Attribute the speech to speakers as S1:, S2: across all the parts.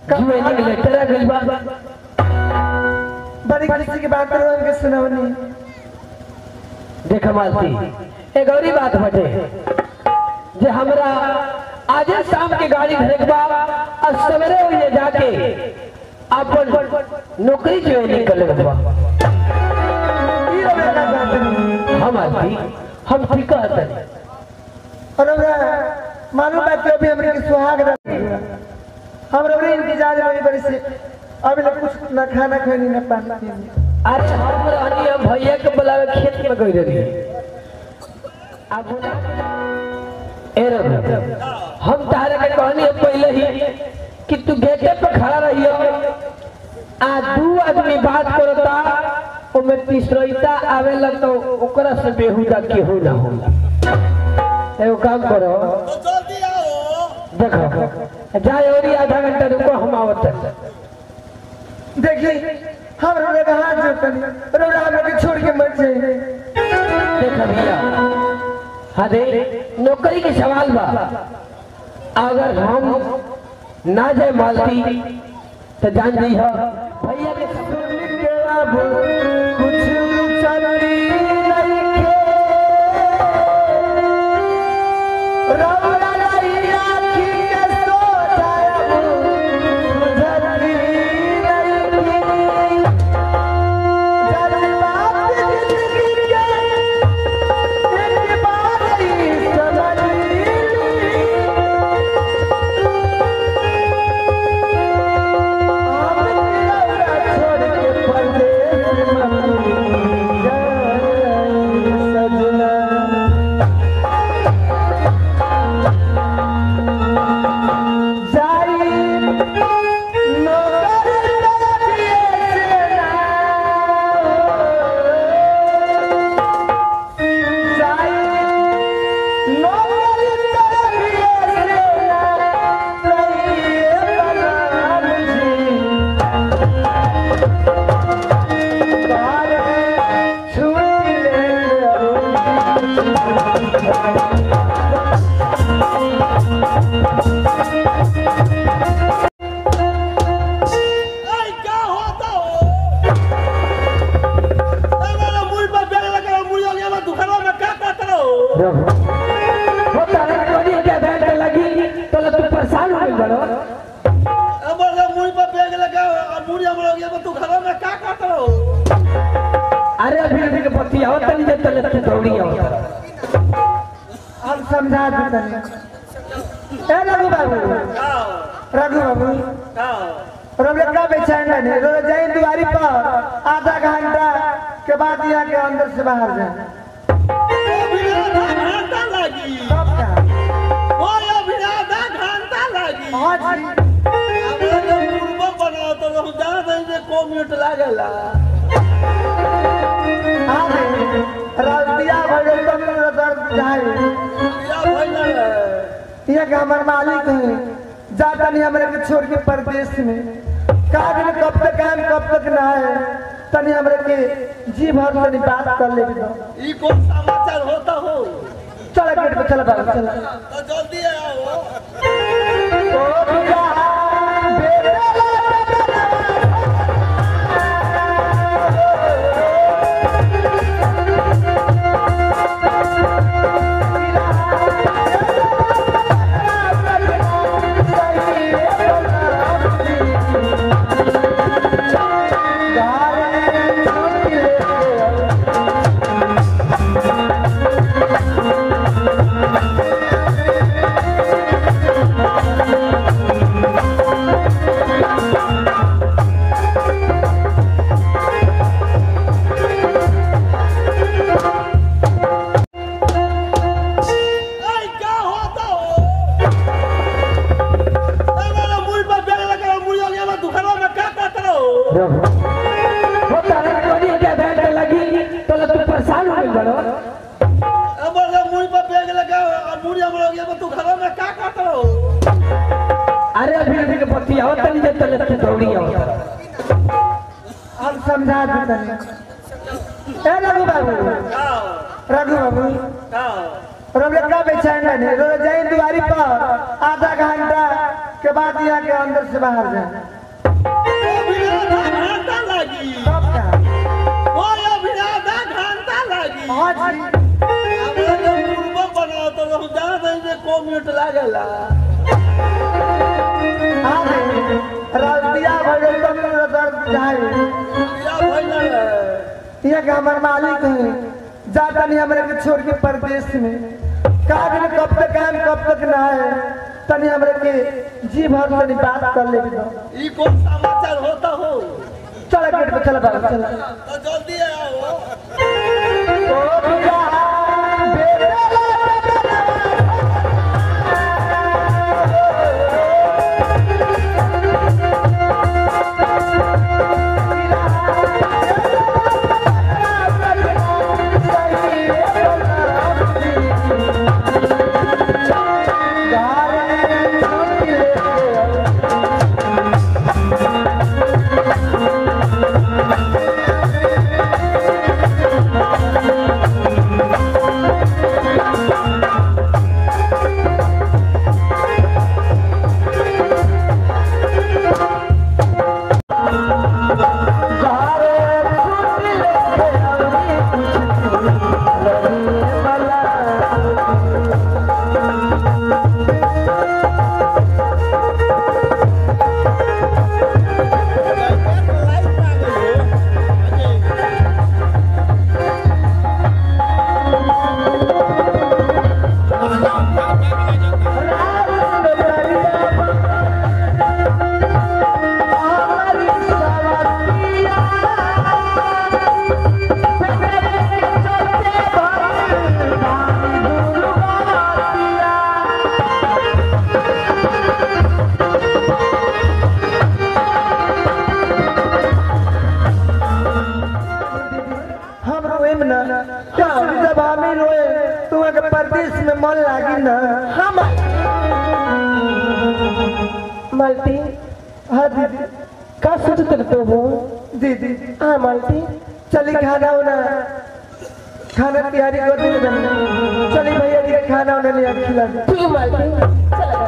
S1: Joining letter आ गइल बा।
S2: बड़ी किसी की बात करो उनके सुनावनी।
S1: देख मालती एक गौरी बात बटे जे हमरा आज शाम के गाड़ी धरे बा और सवेरे होइए जाके अपन नौकरी ज्वाइनिंग कर लेबा।
S2: ई रे का बात नहीं।
S1: हम आदमी हम ठीक है
S2: और हमरा मालूम बात कि अभी हमरे के सुहाग रात हमरा बड़े इंतजार में बड़ी से अभी लोग कुछ ना खाना खानी ना पानी।
S1: अरे हम रहनी हम भैया के बुलावे खेत में गई रही। अब ए रे हम तारे के कहनी पहले ही कि तू गेटे पे खड़ा रहियो आ दू आदमी बात करता ओमे तीसरईता आवेला तो ओकरा से बेहुदा केहू ना होला। एगो काम करो
S3: जल्दी आओ।
S1: देखो जाए और आधा घंटा रुको हम आवत है।
S2: देखिए हम रोने का हाथ जोड़तनी रोना हम के छोड़ के मर जाए।
S1: देख भैया हाँ दे नौकरी के सवाल बा अगर हम ना जाए मालती तो जान दी है भैया के
S2: कुछ चलती नहीं के रोना नहीं आखी के सो जाए गुजरती नहीं जाने बात जिंदगी के एक बार ही समझ हम समझा देते हैं। ए रघु बाबू रघु बाबू रोले का बेचैन नहीं रोले जाए दुआरी पर आधा घंटा के बाद यहाँ के अंदर से बाहर जाए।
S3: अभी आधा घंटा लगी।
S2: सब क्या
S3: वो अभी आधा घंटा लगी।
S2: आज
S3: हमरा के मुर्गा बनाओ तो हम जान रहे हैं को मिनट लागेला।
S2: आगे रातिया भले तब दर्द जाए
S3: या भाई ना
S2: ये का हमारे मालिक है जाता नहीं हमारे के छोड़ के परदेश में कहा दिन कब तक आए कब तक ना आए तनी हमारे के जी भर तनी बात कर ले।
S3: ई कौन समाचार होता हो?
S2: चला गेट पे चला बाबू चला
S3: तो जल्दी आओ।
S2: ओ बिया हम समझा देते हैं। ए रघु बाबू रघु बाबू रोले का बेचैन नहीं रोले जाए दुआरी पर आधा घंटा के बाद यहाँ के अंदर से बाहर जाए
S3: अभी आधा घंटा लगी
S2: सब क्या
S3: वो अभी आधा घंटा लगी
S2: हाँ जी
S3: हमरा के पूर्वक बनाओ तो हम जान रहे जे को मिनट लागेला
S2: हाँ रे रातिया भइल तो मेरा दर्द बुझाई
S3: या भइल
S2: यहाँ के हमारे मालिक हैं जाता नहीं हमारे के छोड़ के परदेश में कहा कि कब तक आए कब तक ना आए तनी हमारे के जी भर तनी बात कर ले
S3: ई कौन समाचार होता हो
S2: चला गेट पे चला बाबा चला
S3: तो जल्दी आओ
S2: ओ भैया बेटा जब हमें रोए तू अगर परदेश में मन लागी ना हम
S1: मालती
S2: हाँ दीदी
S1: का सोचते रहते हो
S2: दीदी
S1: हाँ मालती
S2: चली खाना उना खाना तैयारी कर दी चली भैया जी खाना उन्हें लिया खिला दे
S1: ठीक है मालती चला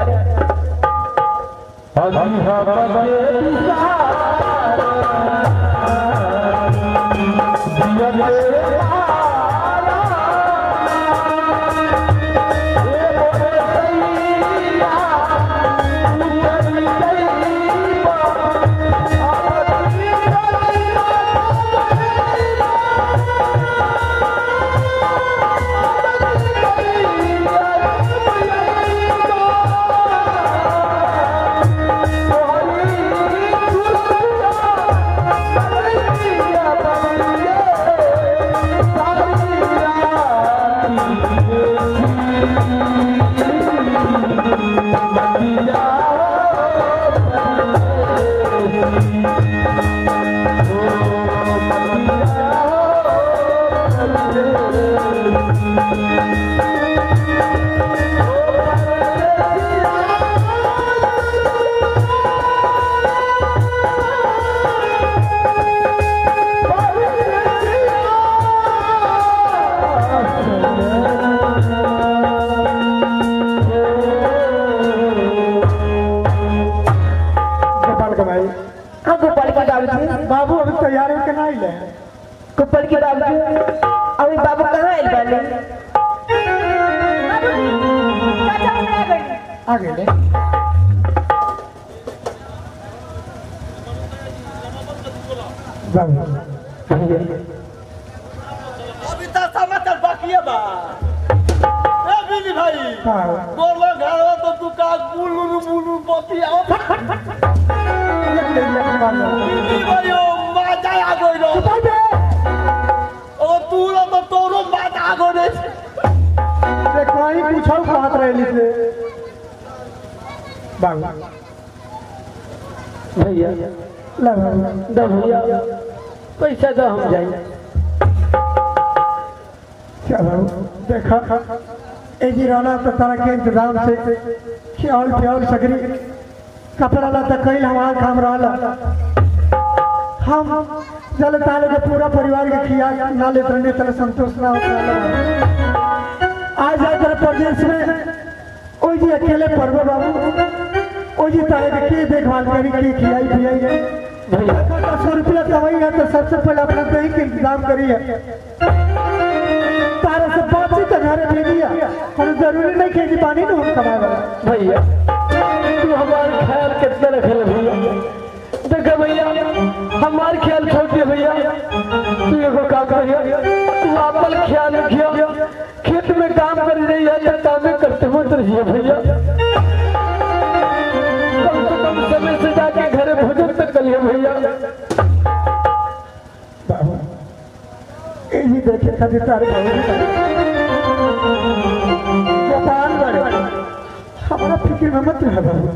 S2: बाबू अभी तैयार होकर ना आइले
S1: कुपल की बाबू अभी बाबू कहाँ आइल बानी
S2: आ गए बाबू
S3: अभी तक समाचार बाकी है बा ए बीबी भाई
S2: हाँ
S3: बोलो घर हो तो तू का बुलू बुलू बती आओ बीबी भाई ओ मजा आ गई रो ओ तू रो तो तोरो मजा आ गई
S2: रे कोई पूछो बात रहली से बाबू
S1: भैया
S2: ला बाबू
S1: दो भैया पैसा दो हम जाए
S2: क्या बाबू देखा ए जी राना तो तारा के इंतजाम से ख्याल ख्याल सकरी कपड़ा लता कई हमार काम रहला हम जल ताले के पूरा परिवार के खिया ना लेते रहने तरह संतोष ना होता आज जाए तेरे प्रदेश में ओई जी अकेले पर्व बाबू ओ जी तारे के देखभाल करी के खिलाई पिलाई है
S1: भैया
S2: 100 रुपया कमाई है तो सबसे पहले अपना दही के इंतजाम करिए तारे से बातचीत तो घरे भेजिए और जरूरी नहीं कि पानी न हम कमाए वाला
S1: भैया तू हमारा ख्याल कितना रखल भैया देख भैया हमार ख्याल छोड़ दे भैया तू एगो काम करिया तू आपन ख्याल रखिया खेत में काम कर रही है या काम करते मत रहिए भैया कम से कम समय से जाके घरे भोजन तक करिए भैया
S2: यही देखे खातिर तारे जापान बड़े हमारा फिक्र में मत रह बाबू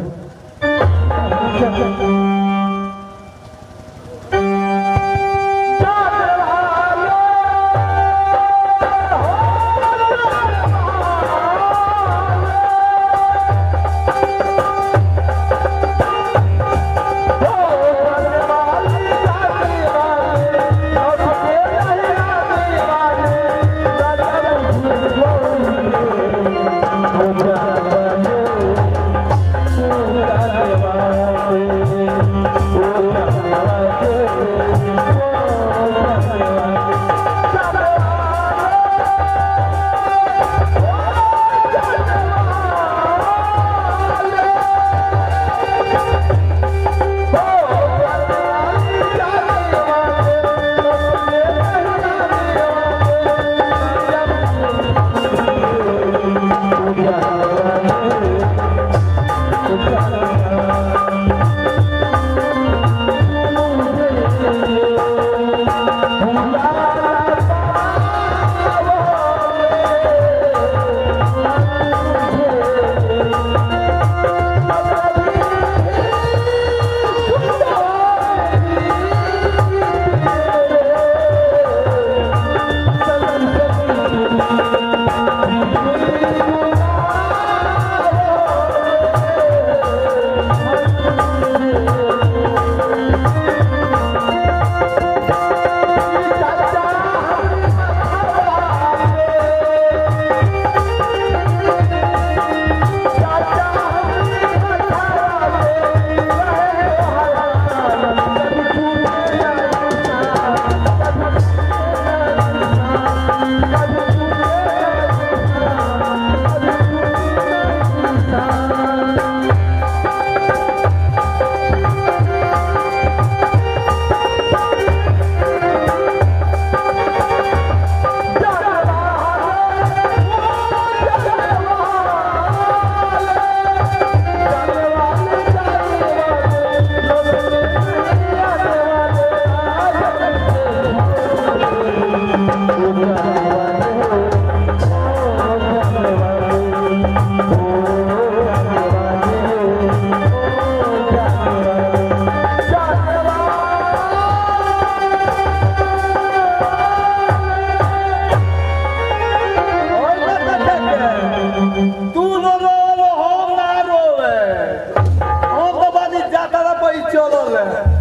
S3: चलो